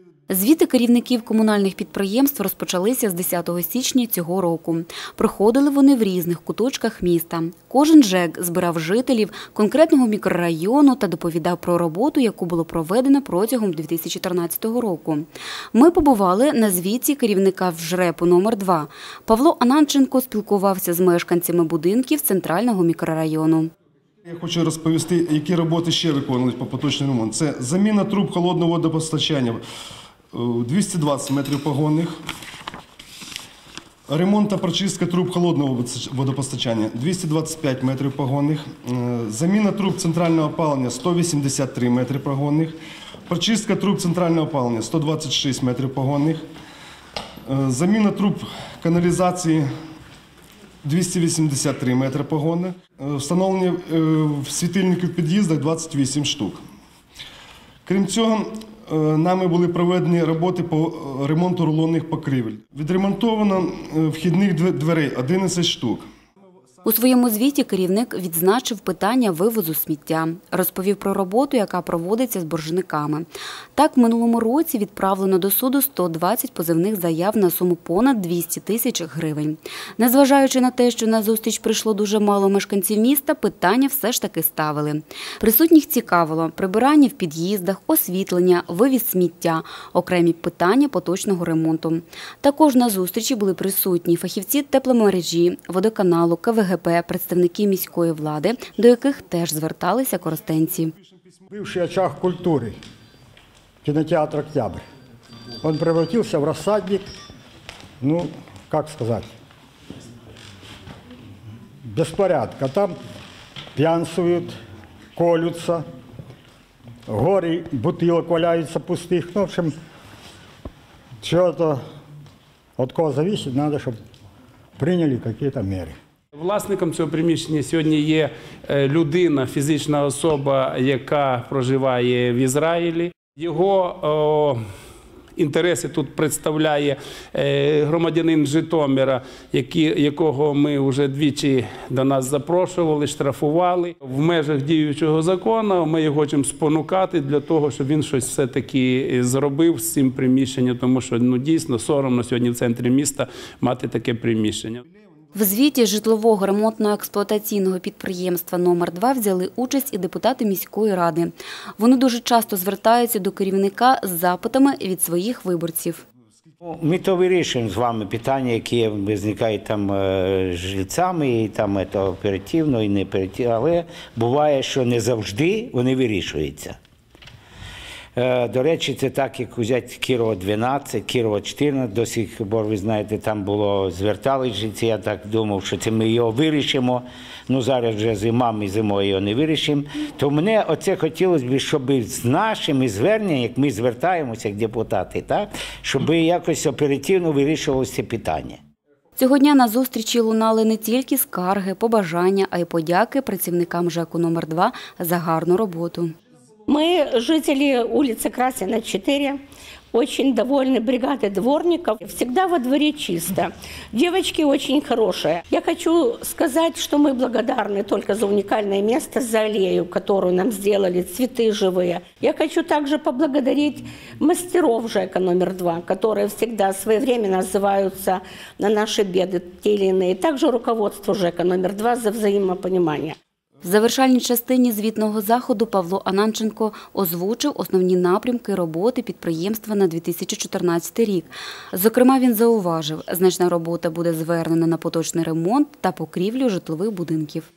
Звіти керівників комунальних підприємств розпочалися з 10 січня цього року. Проходили вони в різних куточках міста. Кожен ЖЕК збирав жителів конкретного мікрорайону та доповідав про роботу, яку було проведено протягом 2014 року. Ми побували на звіті керівника ЖРЕПу номер 2. Павло Ананченко спілкувався з мешканцями будинків центрального мікрорайону. Я хочу розповісти, які роботи ще виконувалися по поточному ремонту. Це заміна труб холодного водопостачання 220 метрів погонних, ремонт та прочистка труб холодного водопостачання 225 метрів погонних, заміна труб центрального опалення 183 метри погонних, прочистка труб центрального опалення 126 метрів погонних, заміна труб каналізації 283 метри погонних, встановлення світильників в під'їздах 28 штук. Крім цього, нами були проведені роботи по ремонту рулонних покрівель. Відремонтовано вхідних дверей 11 штук. У своєму звіті керівник відзначив питання вивозу сміття. Розповів про роботу, яка проводиться з боржниками. Так, в минулому році відправлено до суду 120 позовних заяв на суму понад 200 тисяч гривень. Незважаючи на те, що на зустріч прийшло дуже мало мешканців міста, питання все ж таки ставили. Присутніх цікавило прибирання в під'їздах, освітлення, вивіз сміття, окремі питання поточного ремонту. Також на зустрічі були присутні фахівці тепломережі, водоканалу, КВГП, представники міської влади, до яких теж зверталися коростенці. Бывший очаг культуры, кинотеатр «Октябрь». Он превратился в рассадник, ну, как сказать, беспорядка. Там пьянствуют, колются, горы бутылок валяются пустых. Ну, в общем, что-то от кого зависит, надо, чтобы приняли какие-то меры. Власником цього приміщення сьогодні є людина, фізична особа, яка проживає в Ізраїлі. Його інтереси тут представляє громадянин Житомира, якого ми вже двічі до нас запрошували, штрафували. В межах діючого закону ми його хочемо спонукати для того, щоб він щось все-таки зробив з цим приміщенням, тому що дійсно соромно сьогодні в центрі міста мати таке приміщення. В звіті житлового ремонтно-експлуатаційного підприємства номер 2 взяли участь і депутати міської ради. Вони дуже часто звертаються до керівника з запитами від своїх виборців. Ми то вирішуємо з вами питання, які виникають там жильцями, і там це оперативно і не оперативно, але буває, що не завжди вони вирішуються. До речі, це так, як взяти Кірова 12, Кірова 14, до сих пор, ви знаєте, там було, звертались жильці, я так думав, що це ми його вирішимо. Ну, зараз вже зима, ми зимою його не вирішимо. То мене оце хотілося б, щоб з нашими зверненнями, як ми звертаємося, як депутати, так, щоб якось оперативно вирішувалося це питання. Цього дня на зустрічі лунали не тільки скарги, побажання, а й подяки працівникам ЖЕКу номер 2 за гарну роботу. Мы, жители улицы Красина, 4, очень довольны бригадой дворников. Всегда во дворе чисто. Девочки очень хорошие. Я хочу сказать, что мы благодарны только за уникальное место, за аллею, которую нам сделали, цветы живые. Я хочу также поблагодарить мастеров ЖЭКа номер 2, которые всегда своевременно отзываются на наши беды, те или иные. Также руководству ЖЭКа номер 2 за взаимопонимание. В завершальній частині звітного заходу Павло Ананченко озвучив основні напрямки роботи підприємства на 2014 рік. Зокрема, він зауважив, значна робота буде звернена на поточний ремонт та покрівлю житлових будинків.